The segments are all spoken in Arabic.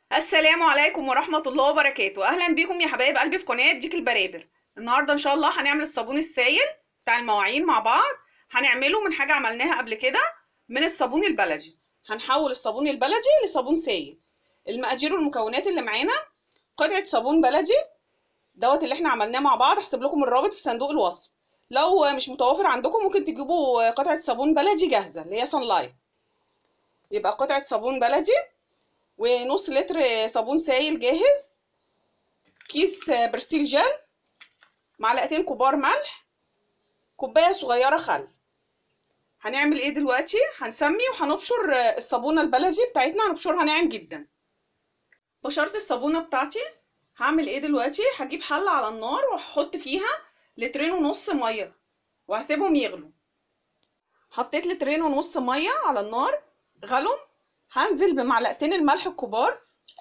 السلام عليكم ورحمة الله وبركاته. أهلا بيكم يا حبايب قلبي في قناة ديك البرابر. النهاردة إن شاء الله هنعمل الصابون السائل بتاع المواعين مع بعض. هنعمله من حاجة عملناها قبل كده، من الصابون البلدي. هنحول الصابون البلدي لصابون سائل. المقادير والمكونات اللي معانا: قطعة صابون بلدي دوت اللي احنا عملناه مع بعض، هسيب لكم الرابط في صندوق الوصف. لو مش متوفر عندكم ممكن تجيبوا قطعة صابون بلدي جاهزة اللي هي صن لايت. يبقى قطعة صابون بلدي، ونص لتر صابون سائل جاهز، كيس برسيل جل، معلقتين كبار ملح، كوبايه صغيره خل. هنعمل ايه دلوقتي؟ هنسمي وهنبشر الصابونه البلدي بتاعتنا، هنبشرها ناعم جدا. بشرت الصابونه بتاعتي. هعمل ايه دلوقتي؟ هجيب حله على النار وهحط فيها 2.5 لتر ميه وهسيبهم يغلوا. حطيت 2.5 لتر ميه على النار غلوا. هنزل بمعلقتين الملح الكبار،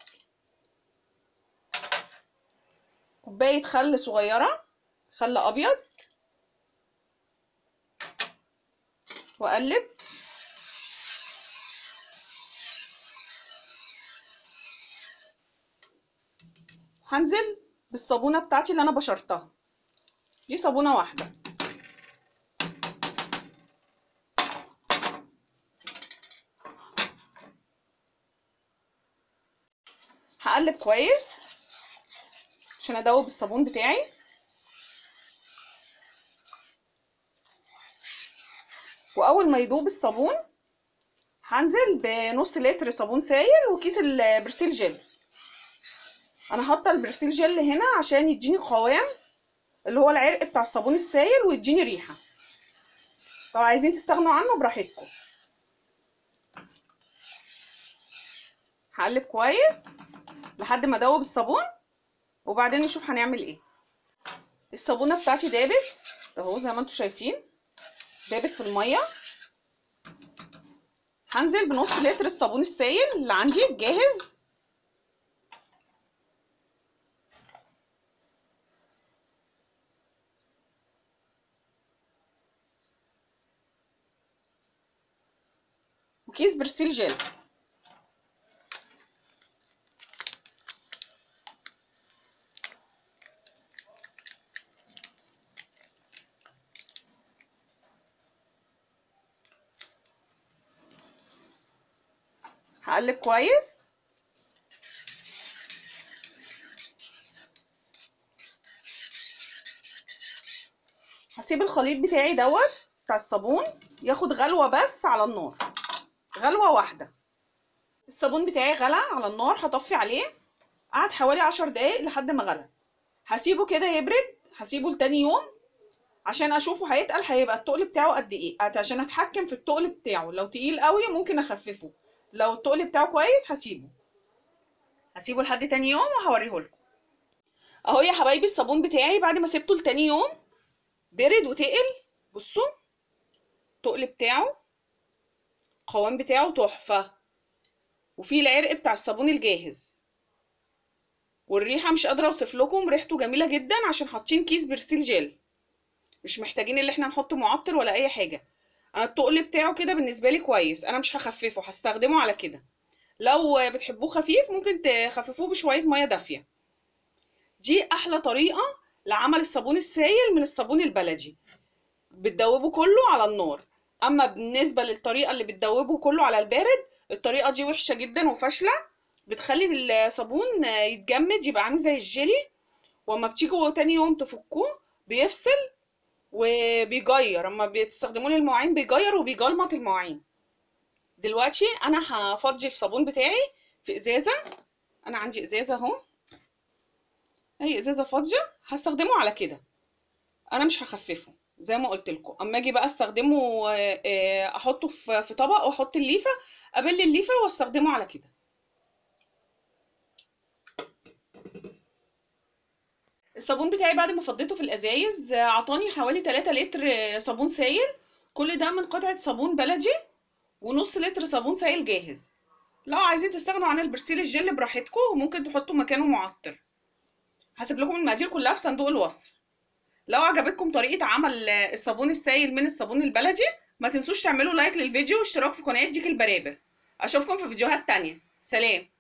كوبايه خل صغيره، خل ابيض، واقلب. هنزل بالصابونه بتاعتي اللي انا بشرتها، دي صابونه واحده. هقلب كويس عشان ادوب الصابون بتاعي. واول ما يدوب الصابون هنزل بنص لتر صابون سائل وكيس البرسيل جل. انا حاطه البرسيل جل هنا عشان يديني قوام اللي هو العرق بتاع الصابون السائل ويديني ريحه. لو عايزين تستغنوا عنه براحتكم. هقلب كويس لحد ما ادوب الصابون وبعدين نشوف هنعمل ايه. الصابونه بتاعتي دابت اهو زي ما انتم شايفين، دابت في الميه. هنزل بنص لتر الصابون السائل اللي عندي جاهز. وكيس برسيل جل. هقلب كويس. هسيب الخليط بتاعي دوت بتاع الصابون ياخد غلوه بس على النار، غلوه واحده. الصابون بتاعي غلى على النار، هطفي عليه. قعد حوالي 10 دقايق لحد ما غلى. هسيبه كده يبرد، هسيبه لتاني يوم عشان اشوفه هيتقل هيبقى التقل بتاعه قد ايه، عشان اتحكم في التقل بتاعه. لو تقيل قوي ممكن اخففه، لو التقل بتاعه كويس هسيبه لحد تاني يوم وهوريهولكم. اهو يا حبايبي الصابون بتاعي بعد ما سبته لتاني يوم برد وتقل. بصوا التقل بتاعه، القوام بتاعه تحفه، وفيه العرق بتاع الصابون الجاهز. والريحه مش قادره اوصف لكم، ريحته جميله جدا عشان حاطين كيس برسيل جل، مش محتاجين اللي احنا نحط معطر ولا اي حاجه. انا التقل بتاعه كده بالنسبه لي كويس، انا مش هخففه، هستخدمه على كده. لو بتحبوه خفيف ممكن تخففوه بشويه ميه دافيه. دي احلى طريقه لعمل الصابون السائل من الصابون البلدي، بتدوبه كله على النار. اما بالنسبه للطريقه اللي بتدوبه كله على البارد، الطريقه دي وحشه جدا وفاشله، بتخلي الصابون يتجمد يبقى عامل زي الجيلي، واما بتيجوا تاني يوم تفكوه بيفصل وبيجير. اما بتستخدموه للمواعين بيجير وبيجلمط المواعين. دلوقتي انا هفضي الصابون بتاعي في ازازه. انا عندي ازازه اهو، هي ازازه فاضيه، هستخدمه على كده. انا مش هخففه زي ما قلت لكم. اما اجي بقى استخدمه احطه في طبق واحط الليفه، ابل الليفه واستخدمه على كده. الصابون بتاعي بعد ما فضيته في الازايز عطاني حوالي 3 لتر صابون سائل. كل ده من قطعه صابون بلدي ونص لتر صابون سائل جاهز. لو عايزين تستغنوا عن البرسيل الجل براحتكم، وممكن تحطوا مكانه معطر. هسيب لكم المقادير كلها في صندوق الوصف. لو عجبتكم طريقه عمل الصابون السائل من الصابون البلدي، ما تنسوش تعملوا لايك للفيديو واشتراك في قناه ديك البرابر. اشوفكم في فيديوهات تانية. سلام.